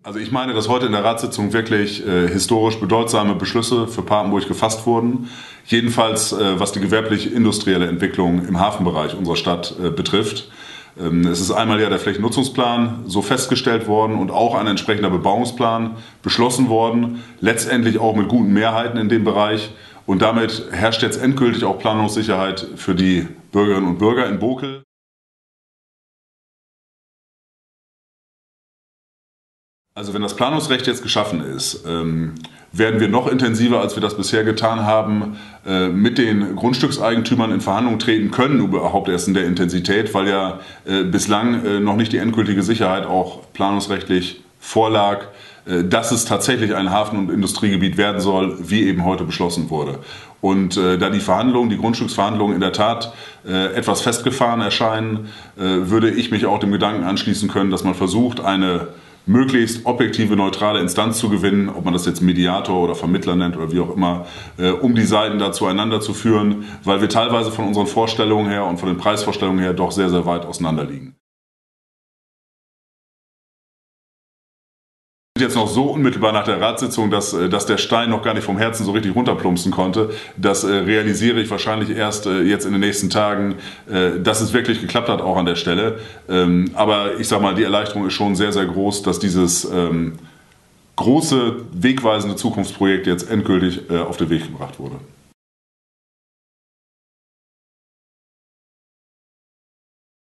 Also ich meine, dass heute in der Ratssitzung wirklich historisch bedeutsame Beschlüsse für Papenburg gefasst wurden. Jedenfalls was die gewerblich-industrielle Entwicklung im Hafenbereich unserer Stadt betrifft. Es ist einmal ja der Flächennutzungsplan so festgestellt worden und auch ein entsprechender Bebauungsplan beschlossen worden. Letztendlich auch mit guten Mehrheiten in dem Bereich. Und damit herrscht jetzt endgültig auch Planungssicherheit für die Bürgerinnen und Bürger in Bokel. Also wenn das Planungsrecht jetzt geschaffen ist, werden wir noch intensiver, als wir das bisher getan haben, mit den Grundstückseigentümern in Verhandlungen treten können, überhaupt erst in der Intensität, weil ja bislang noch nicht die endgültige Sicherheit auch planungsrechtlich vorlag, dass es tatsächlich ein Hafen- und Industriegebiet werden soll, wie eben heute beschlossen wurde. Und da die Verhandlungen, die Grundstücksverhandlungen in der Tat etwas festgefahren erscheinen, würde ich mich auch dem Gedanken anschließen können, dass man versucht, eine möglichst objektive, neutrale Instanz zu gewinnen, ob man das jetzt Mediator oder Vermittler nennt oder wie auch immer, um die Seiten da zueinander zu führen, weil wir teilweise von unseren Vorstellungen her und von den Preisvorstellungen her doch sehr, sehr weit auseinander liegen. Jetzt noch so unmittelbar nach der Ratssitzung, dass der Stein noch gar nicht vom Herzen so richtig runterplumpsen konnte. Das realisiere ich wahrscheinlich erst jetzt in den nächsten Tagen, dass es wirklich geklappt hat, auch an der Stelle. Aber ich sag mal, die Erleichterung ist schon sehr, sehr groß, dass dieses große, wegweisende Zukunftsprojekt jetzt endgültig auf den Weg gebracht wurde.